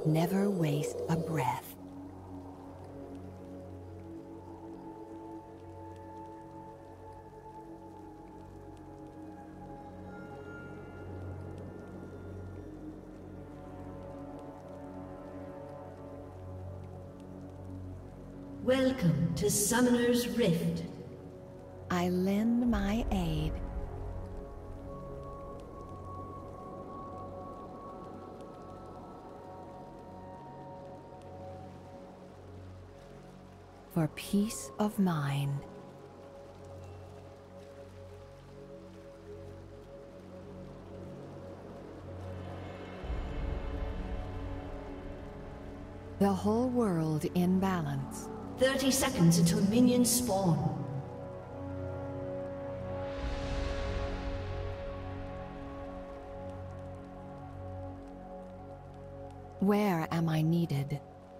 Never waste a breath. Welcome to Summoner's Rift. I lend my aid. For peace of mind. The whole world in balance. 30 seconds until minions spawn. Where am I needed?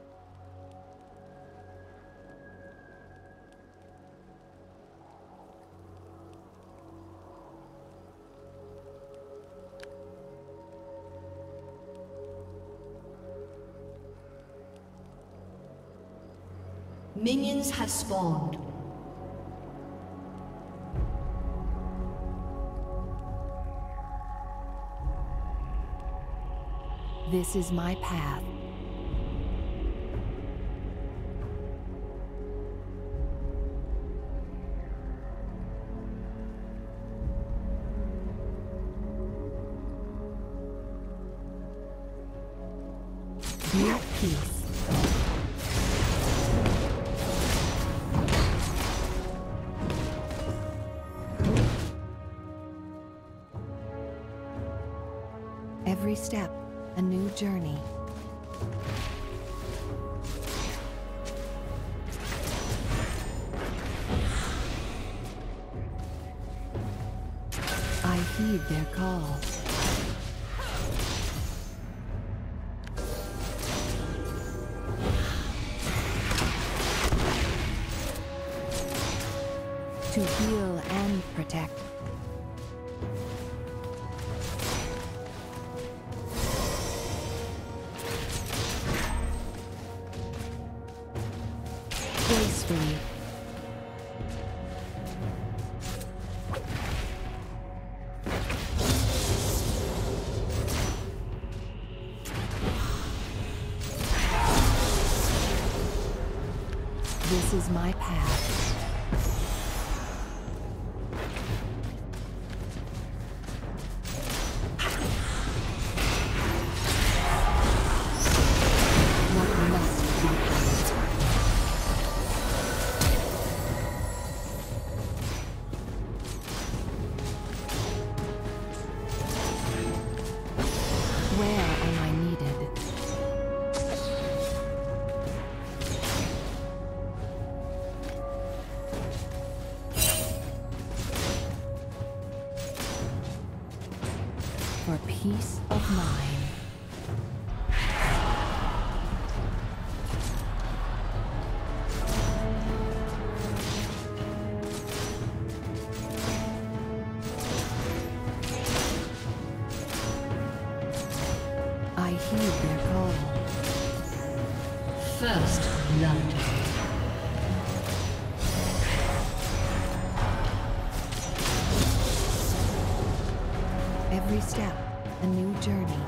Minions have spawned. This is my path. Be at peace. Every step, a new journey. I heed their call. To heal and protect. Gracefully. This is my path. What must be done? Where am I needed? For peace of mind. I heed their call. First blood. Every step, a new journey.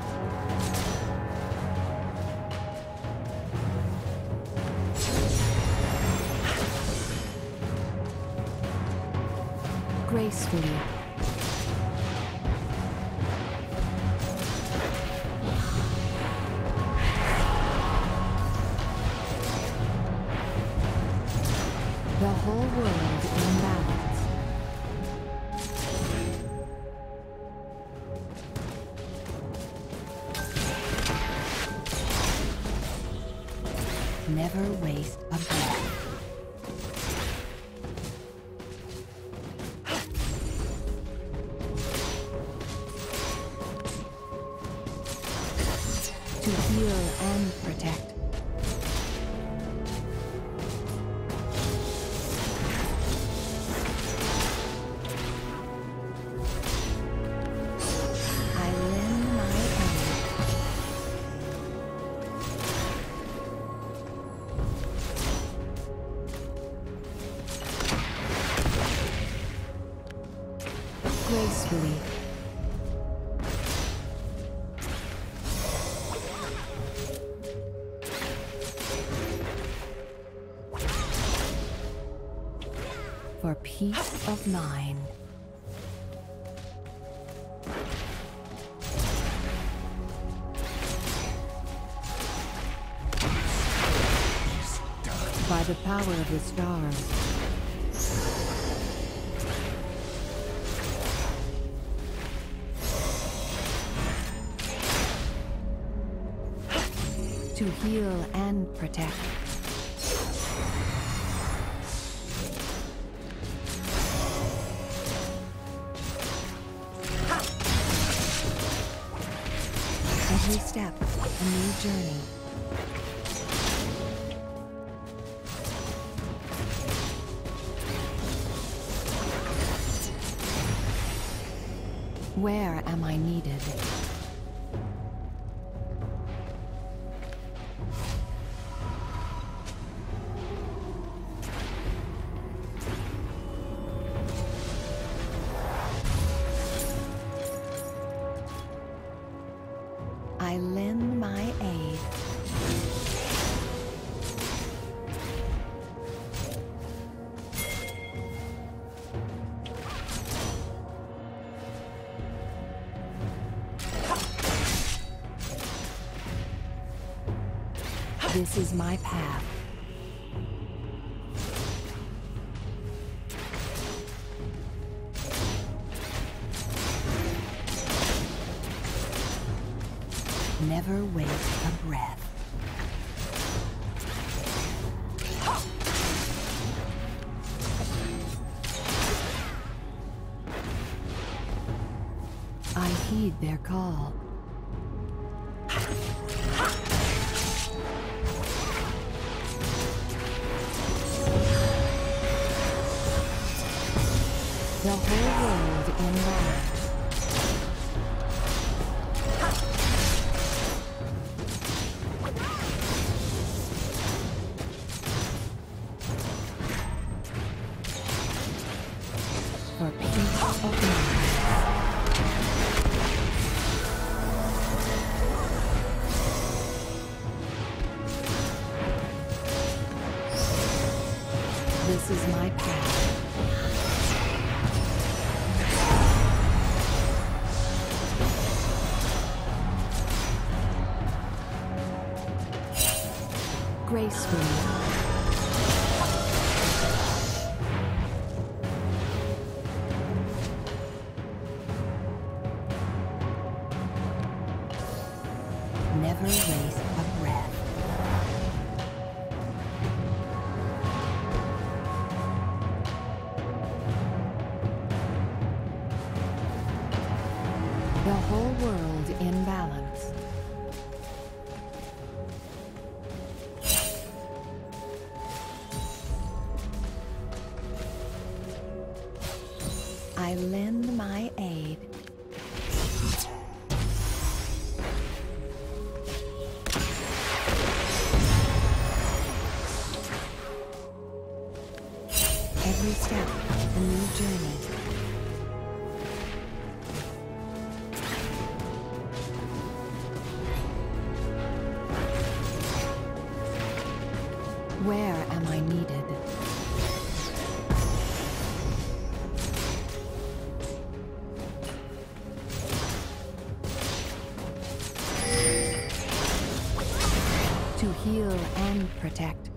Gracefully. The whole world in balance. Never waste a breath. To heal and protect. I lend my aid. gracefully. For peace of mind. By the power of the stars. To heal and protect. Every step, a new journey. Where am I needed? I lend my aid. This is my path. Never waste a breath. I heed their call. The whole world in light. For peace of mind. This is my path. Gracefully. Never waste a breath. The whole world in balance. I lend my aid. Every step, a new journey. Where am I needed? To heal and protect.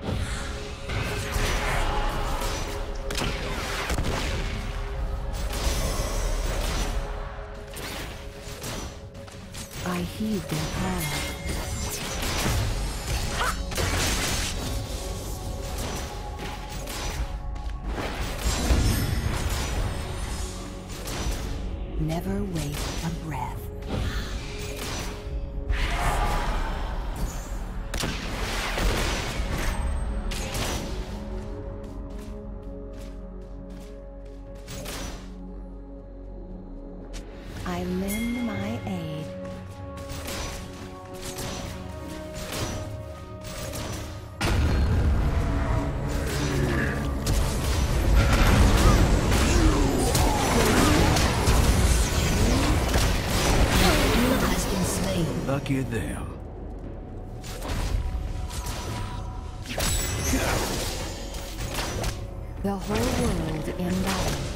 I heed their call. Never waste a breath. I lend my aid. take you there. The whole world in balance.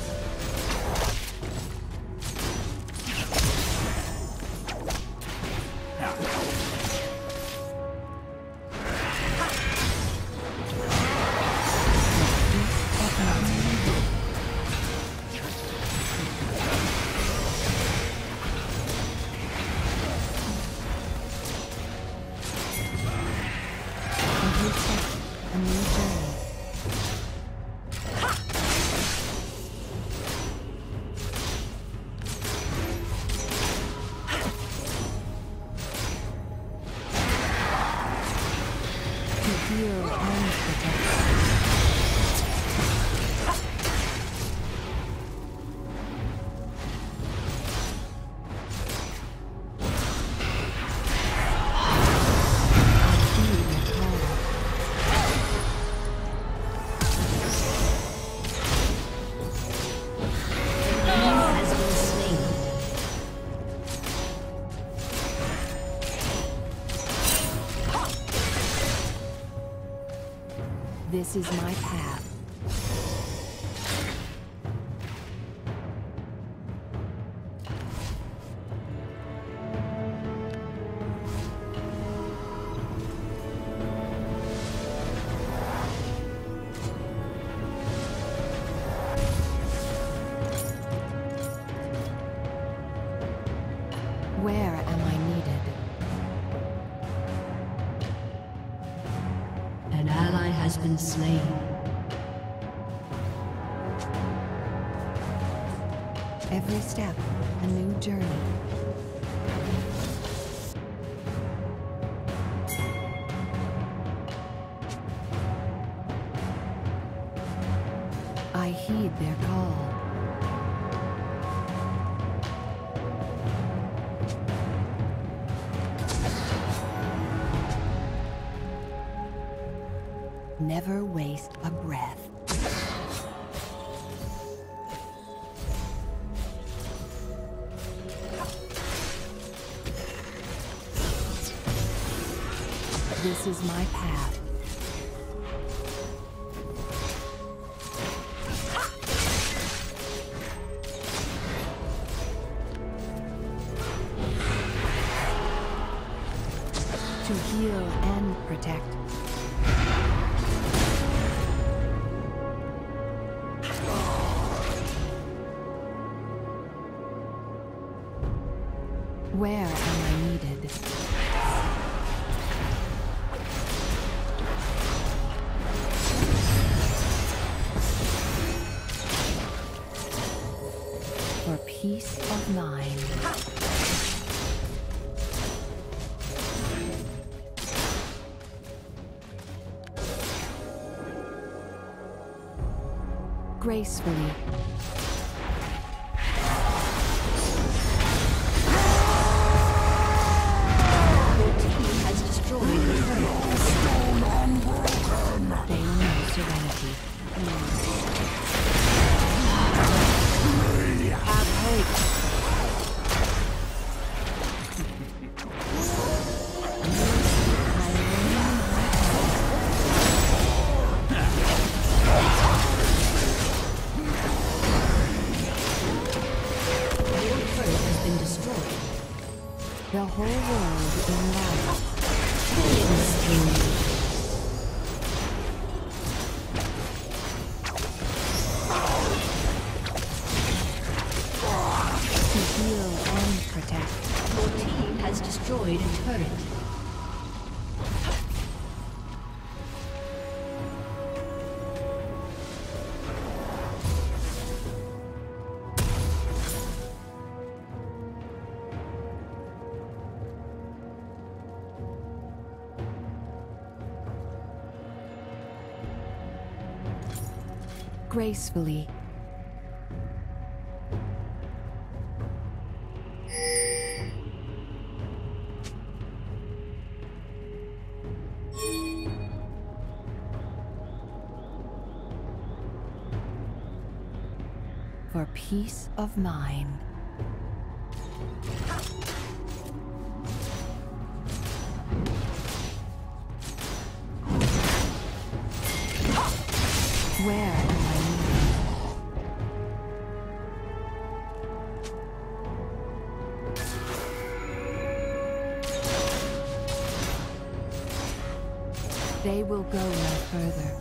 A new journey. To heal and protect. This is my path. Where am I needed? An ally has been slain. Every step, a new journey. I heed their call. Never waste a breath. This is my path. To heal and protect. Where am I needed? For peace of mind. Gracefully. The whole world in life. To heal and protect. Your team has destroyed a turret. Gracefully. For peace of mind. They will go no further.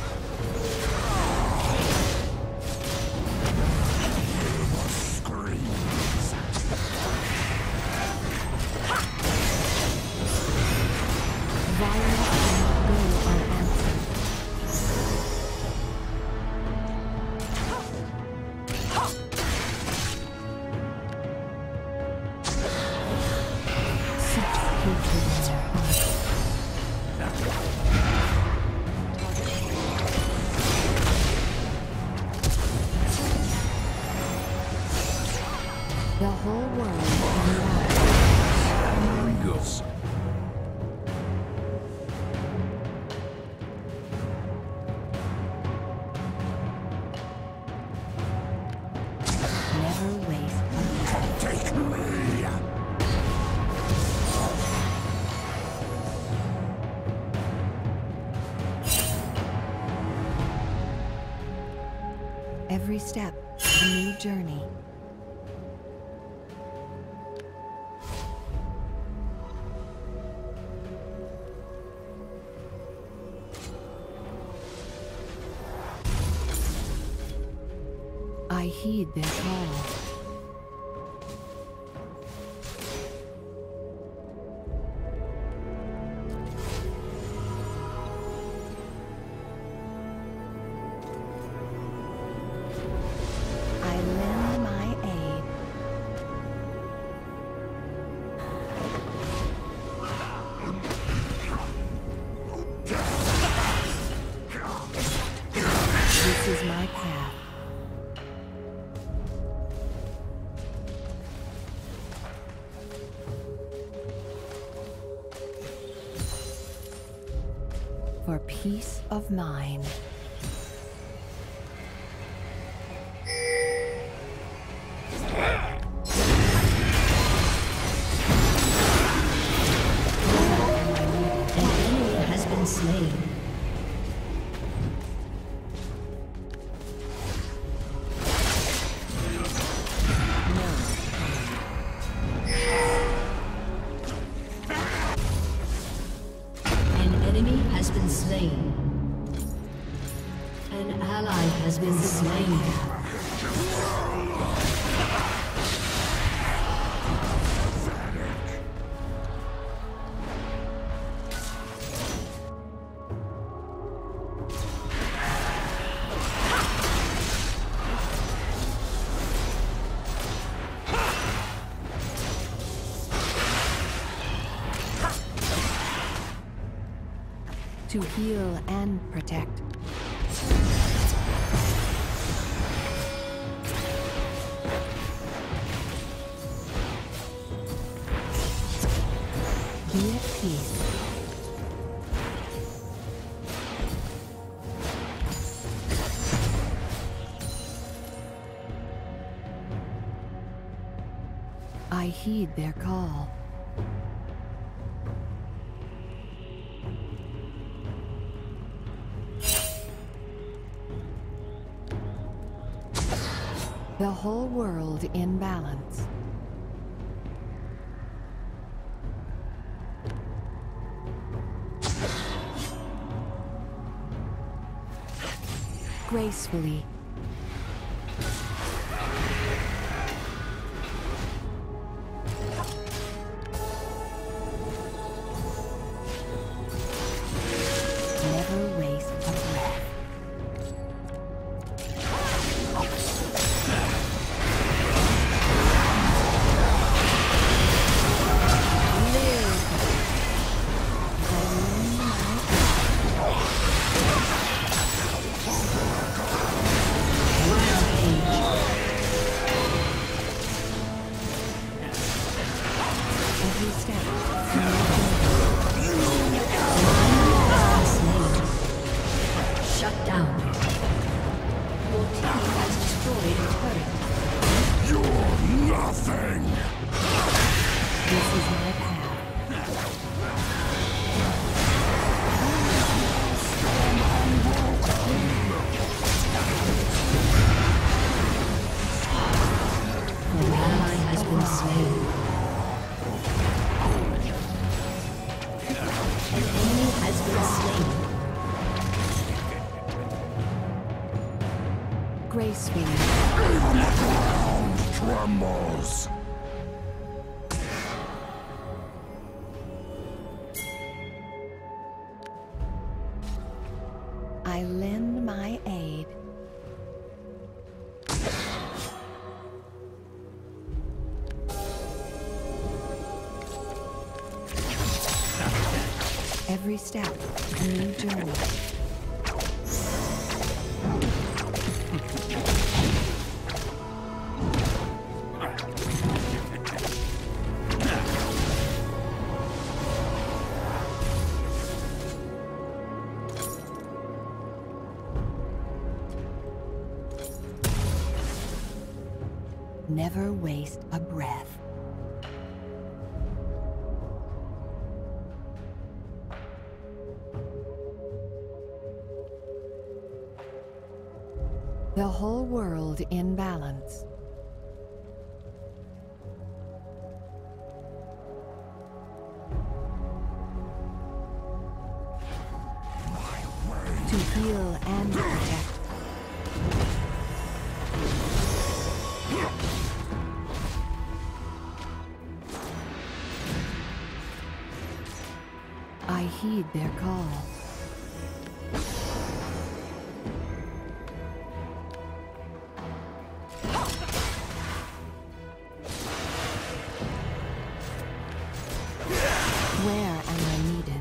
Violence cannot go unanswered. Such hatred in their hearts. The whole world Amigos. never waste. Take me. Every step, a new journey. I heed their call. I lend my aid. This is my path. For peace of mind. Has been slain. An enemy has been slain. An ally has been slain. To heal and protect. Be at peace. I heed their call. The whole world in balance. Gracefully. Never waste a breath. Every step. Shut down. Your team has destroyed a turret. You're nothing. This is my path. An ally has been slain. An enemy has been slain. gracefully. Even the ground trembles. I lend my aid. Every step, a new journey. Never waste a breath. The whole world in balance. To heal and protect. I heed their call. Where am I needed?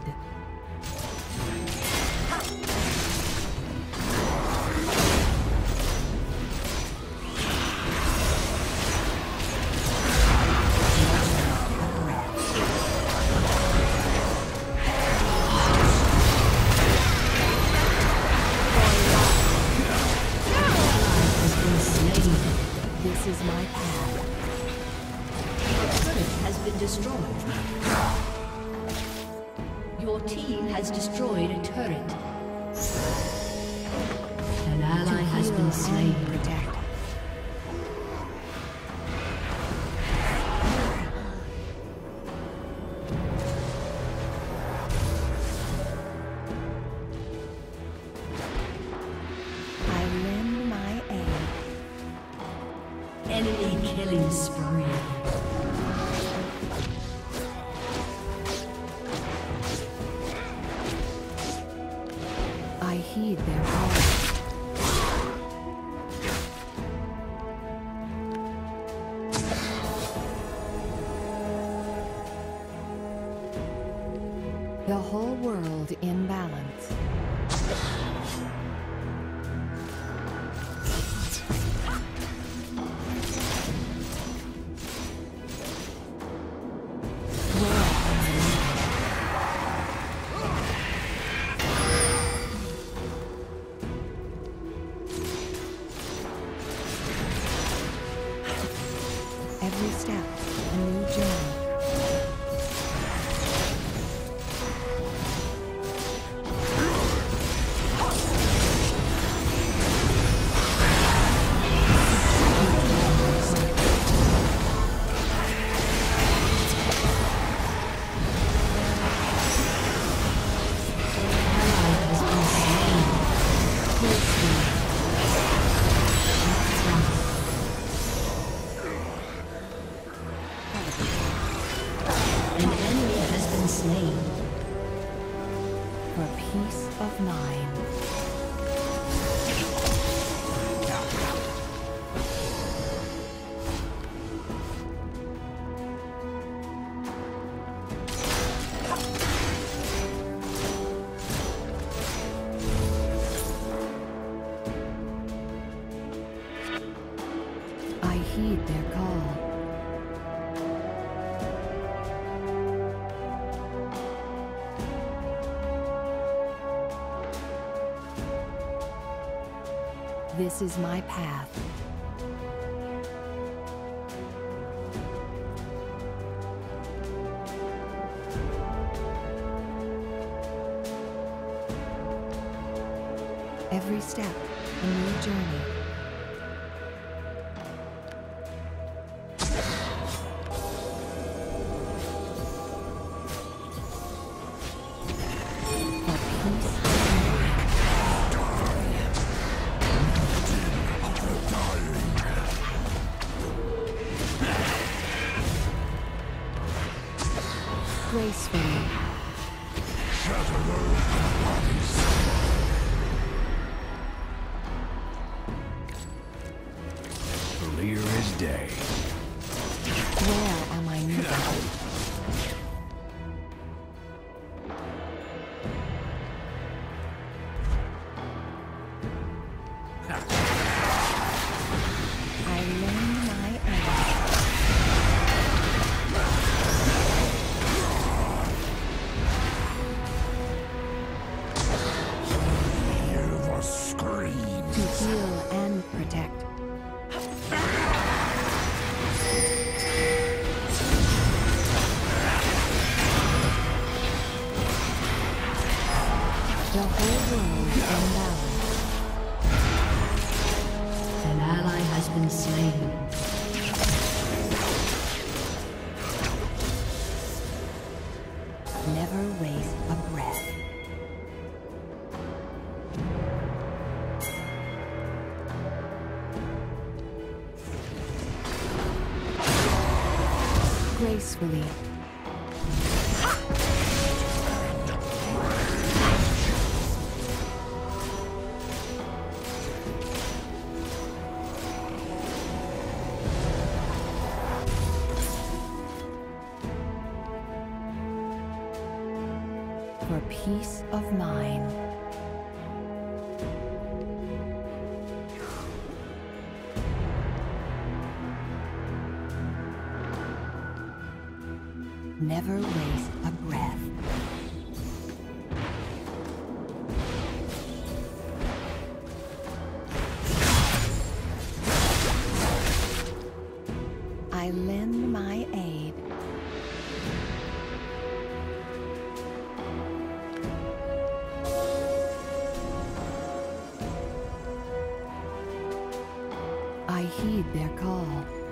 This is my path. Your turret has been destroyed. Your team has destroyed a turret. An ally has been slain. Protect. I lend my aid. Enemy killing spree. I heed their call. The whole world in balance. Every step, a new journey. An enemy has been slain. For peace of mind. I heed their call. This is my path. Every step, a new journey. For peace. Gracefully. Shatter those bodies. Clear as day. Where am I needed? I lend my aid. Hear the screams. To heal and protect. The whole world in balance. An ally has been slain. Never waste a breath. Gracefully. For peace of mind. Never waste a breath. I lend my aid. I heed their call.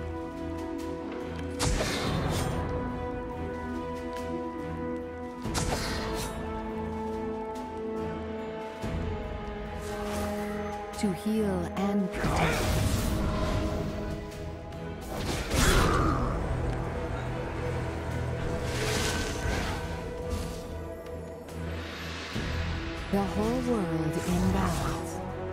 To heal and protect. The whole world in balance.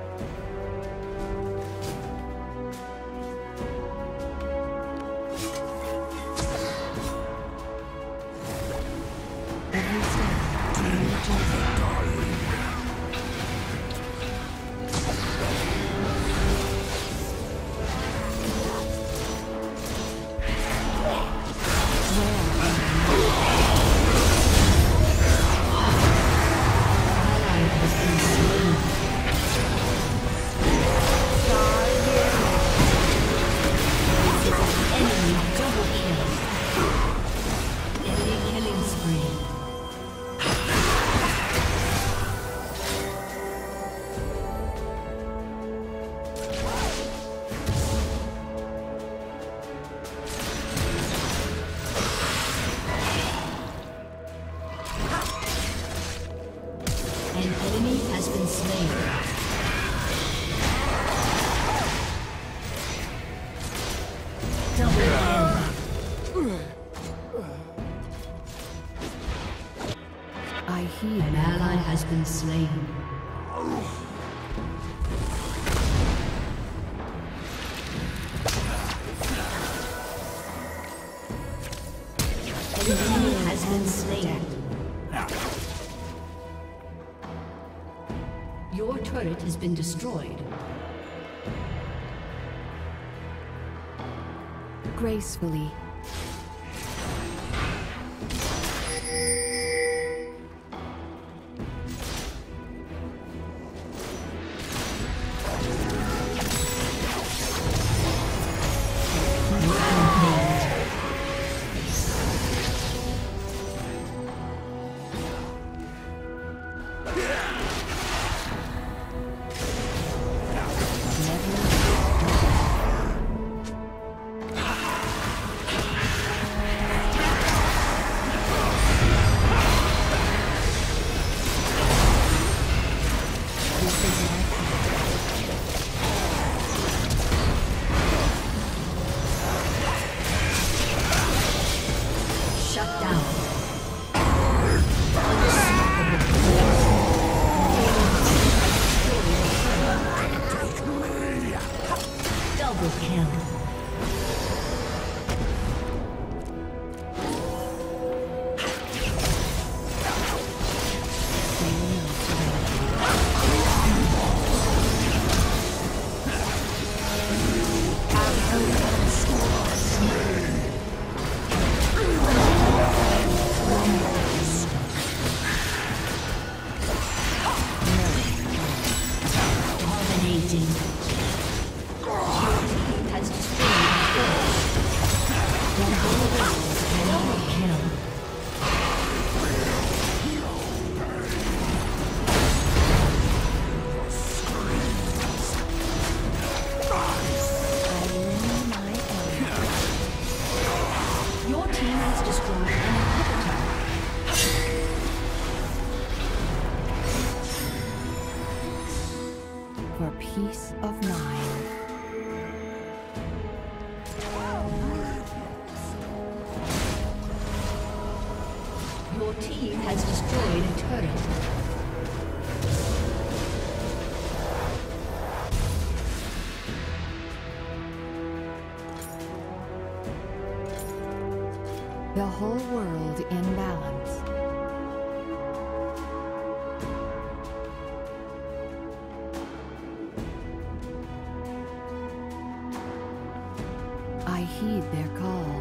Every step, every journey. An enemy has been slain. Double kill. I heed An their ally call. has been slain. An enemy has been slain. Your turret has been destroyed. Gracefully. Double kill. For peace of mind. Your team has destroyed a turret. The whole world in balance. I heed their call.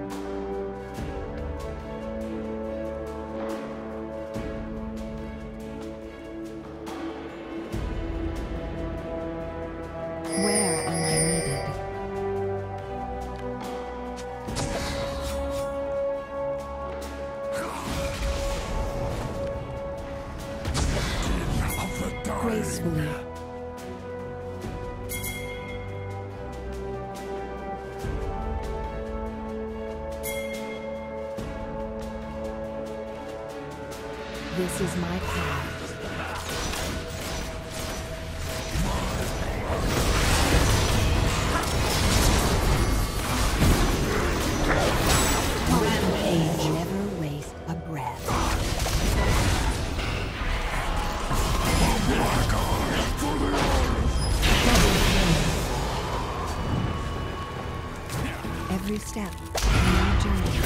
Where am I needed? Gracefully. This is my path. Rampage. Never waste a breath. Every step, new journey.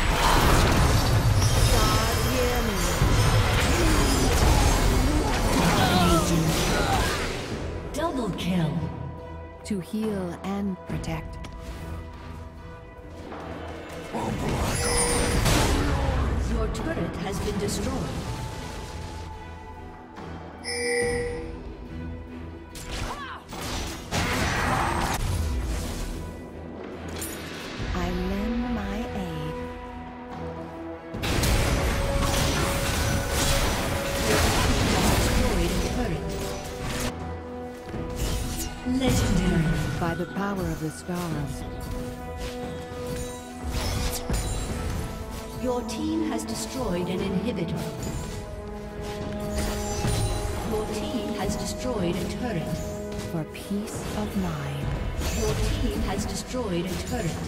God, hear me. Double kill. To heal and protect. Your turret has been destroyed. I lend my aid. Destroyed a turret. Legendary. By the power of the stars. Your team has destroyed an inhibitor. Your team has destroyed a turret. For peace of mind. Your team has destroyed a turret.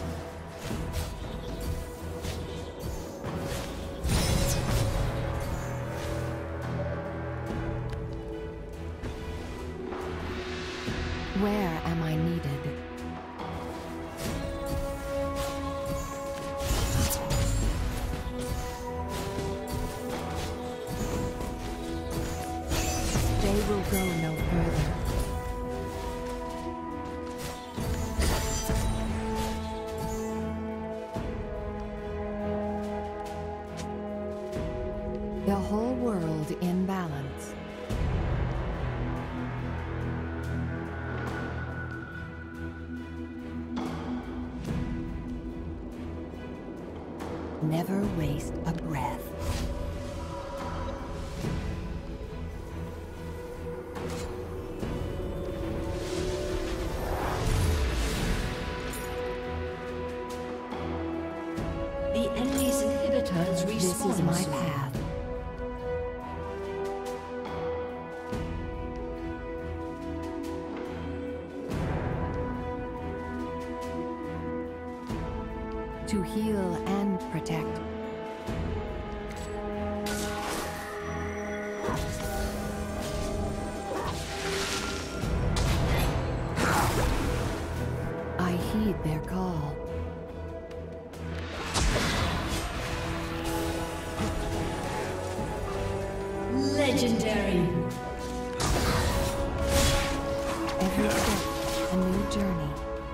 Where am I needed? They will go no further. The whole world in balance. Never waste a breath. The enemy's inhibitors respawn. This is my soon. path. To heal and protect. heed their call. Legendary. Every step, a new journey.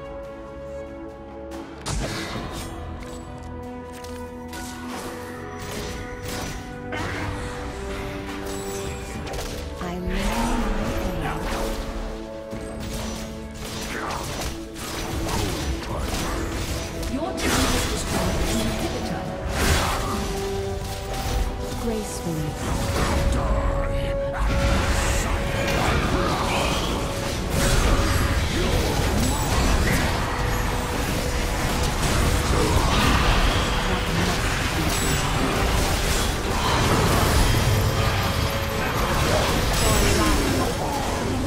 I live my aim. Your team has destroyed an inhibitor. Gracefully.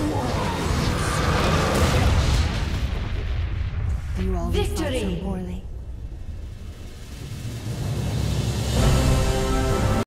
You always fought so Victory! poorly.